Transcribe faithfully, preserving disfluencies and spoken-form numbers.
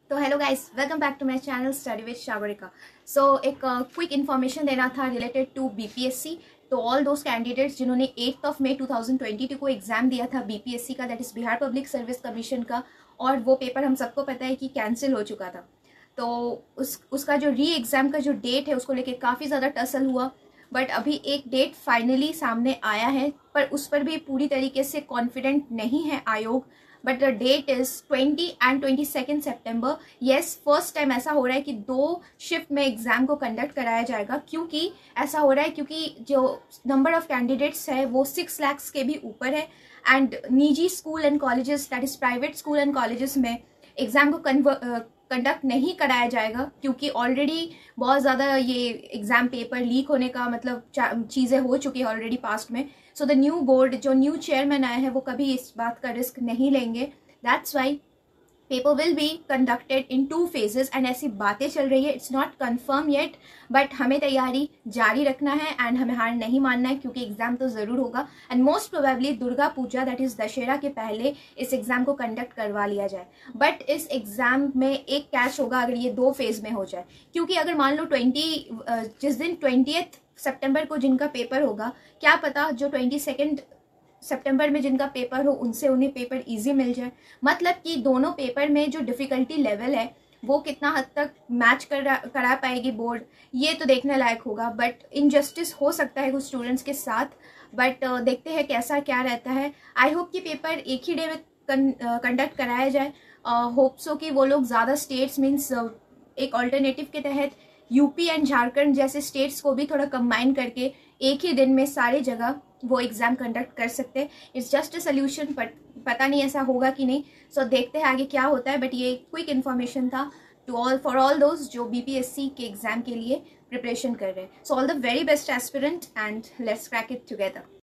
तो hello guys, welcome back to my channel study with Sagarika. So एक quick information देना था रिलेटेड टू बीपीएससी। तो ऑल दोज कैंडिडेट्स जिन्होंने eighth of May two thousand twenty two को exam दिया था बीपीएससी का, that is Bihar public service commission का, और वो पेपर हम सबको पता है कि कैंसिल हो चुका था। तो उस उसका जो री एग्ज़ाम का जो डेट है उसको लेके काफ़ी ज़्यादा टसल हुआ, बट अभी एक डेट फाइनली सामने आया है, पर उस पर भी पूरी तरीके से कॉन्फिडेंट नहीं है आयोग। But the date is twenty and twenty second September. Yes, first time ऐसा हो रहा है कि दो शिफ्ट में एग्जाम को कंडक्ट कराया जाएगा। क्योंकि ऐसा हो रहा है क्योंकि जो नंबर ऑफ कैंडिडेट्स है वो सिक्स लैक्स के भी ऊपर है, एंड निजी school and colleges, that is private school and colleges में एग्जाम को कंडक्ट नहीं कराया जाएगा, क्योंकि ऑलरेडी बहुत ज़्यादा ये एग्ज़ाम पेपर लीक होने का मतलब चीज़ें हो चुकी है ऑलरेडी पास्ट में। सो द न्यू बोर्ड, जो न्यू चेयरमैन आए हैं, वो कभी इस बात का रिस्क नहीं लेंगे। That's why paper will be conducted in two phases, and ऐसी बातें चल रही है, it's not confirm yet, but हमें तैयारी जारी रखना है एंड हमें हार नहीं मानना है, क्योंकि एग्जाम तो ज़रूर होगा। And most probably Durga Puja, that is Dussehra के पहले इस एग्ज़ाम को कंडक्ट करवा लिया जाए। बट इस एग्ज़ाम में एक कैच होगा अगर ये दो फेज में हो जाए, क्योंकि अगर मान लो ट्वेंटी जिस दिन ट्वेंटियथ सितंबर को जिनका पेपर होगा, क्या पता जो ट्वेंटी सेकेंड सितंबर में जिनका पेपर हो उनसे उन्हें पेपर इजी मिल जाए। मतलब कि दोनों पेपर में जो डिफ़िकल्टी लेवल है वो कितना हद तक मैच करा करा पाएगी बोर्ड, ये तो देखने लायक होगा। बट इनजस्टिस हो सकता है कुछ स्टूडेंट्स के साथ, बट uh, देखते हैं कैसा क्या रहता है। आई होप कि पेपर एक ही डे में कंडक्ट कराया जाए। होप सो कि वो लोग ज़्यादा स्टेट्स मीन्स uh, एक ऑल्टरनेटिव के तहत यूपी एंड झारखंड जैसे स्टेट्स को भी थोड़ा कंबाइन करके एक ही दिन में सारे जगह वो एग्ज़ाम कंडक्ट कर सकते हैं। It's just a solution, but पता नहीं ऐसा होगा कि नहीं। सो so, देखते हैं आगे क्या होता है। बट ये क्विक इन्फॉर्मेशन था to all for all those जो बीपीएससी के एग्ज़ाम के लिए प्रिपरेशन कर रहे हैं। So all the very best aspirant and let's crack it together.